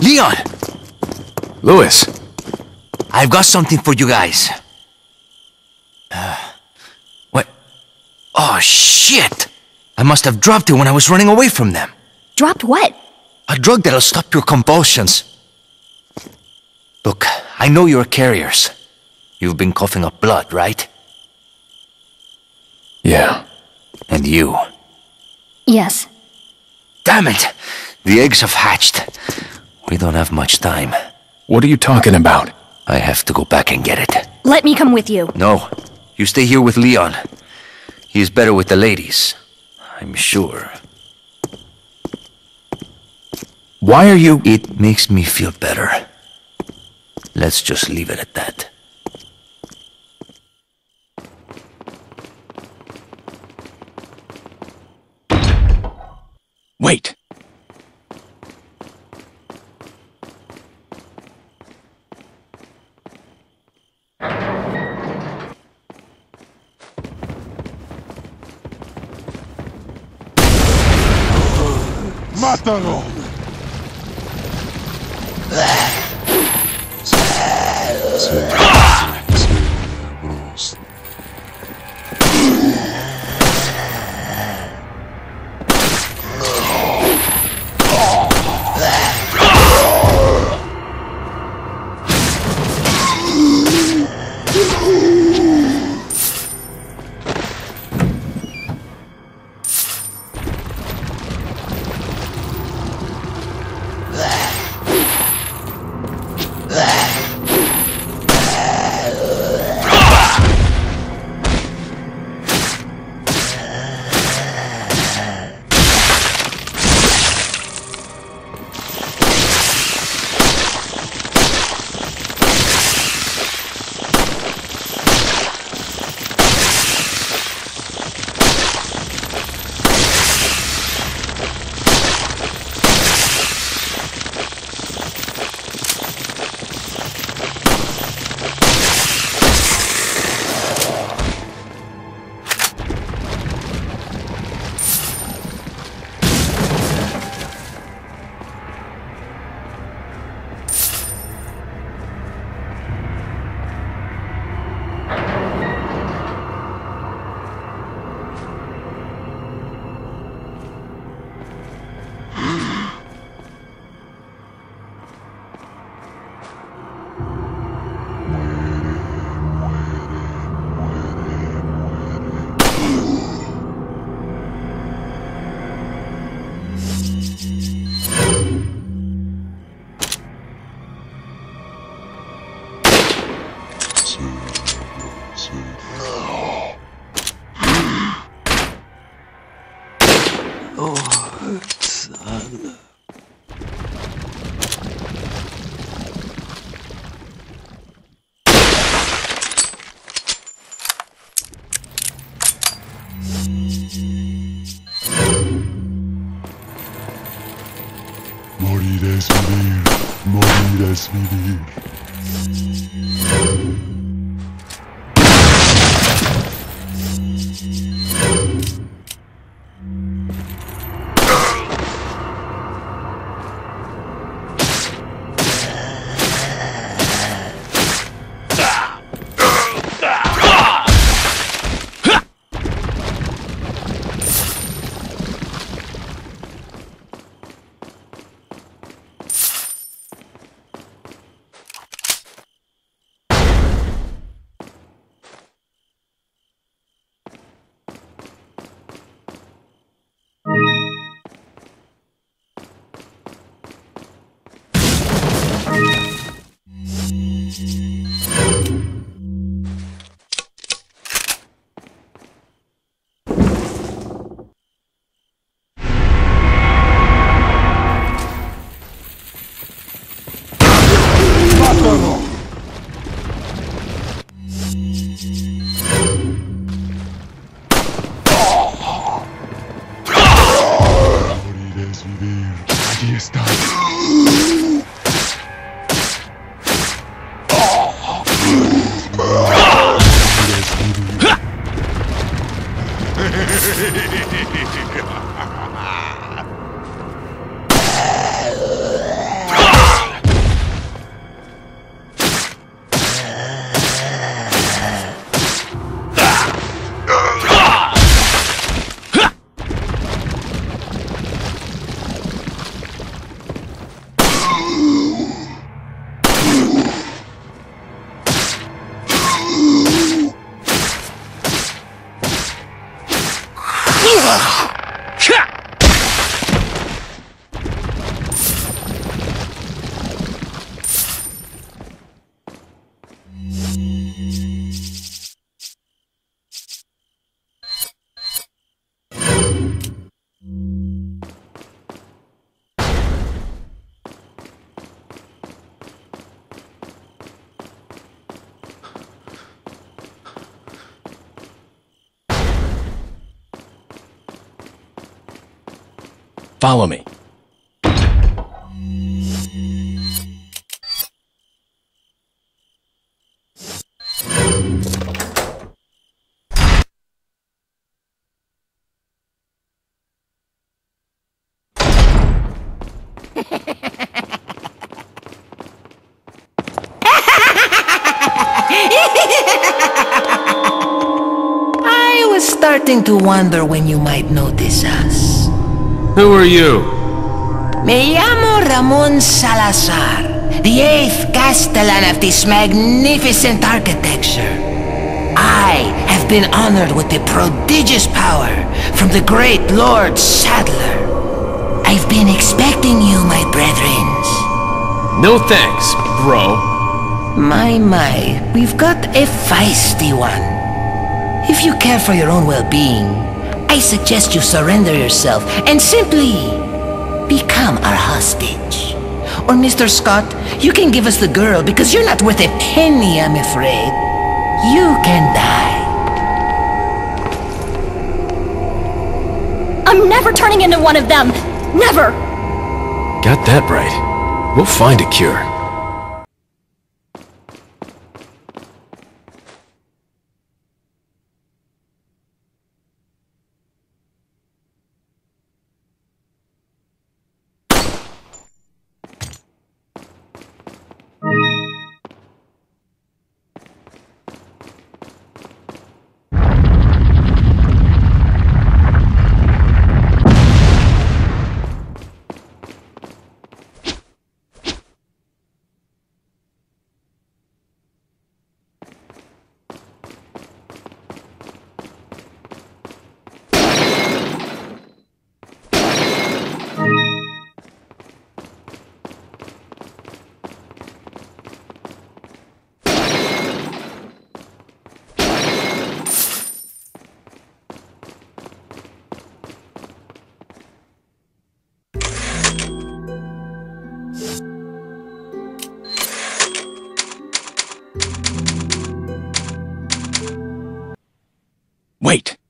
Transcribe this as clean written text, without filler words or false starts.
Leon! Louis. I've got something for you guys. What? Oh, shit! I must have dropped it when I was running away from them. Dropped what? A drug that'll stop your convulsions. Look, I know you're carriers. You've been coughing up blood, right? Yeah. And you? Yes. Damn it! The eggs have hatched. We don't have much time. What are you talking about? I have to go back and get it. Let me come with you. No, you stay here with Leon. He's better with the ladies, I'm sure. Why are you... It makes me feel better. Let's just leave it at that. Wait. ¡Mátalo! Morir es vivir, morir es vivir. Allí está. Follow me. I was starting to wonder when you might notice us. Who are you? Me llamo Ramon Salazar, the 8th Castellan of this magnificent architecture. I have been honored with the prodigious power from the great Lord Sadler. I've been expecting you, my brethrens. No thanks, bro. My, we've got a feisty one. If you care for your own well-being, I suggest you surrender yourself and simply become our hostage. Or Mr. Scott, you can give us the girl because you're not worth a penny, I'm afraid. You can die. I'm never turning into one of them! Never! Got that right. We'll find a cure. Wait!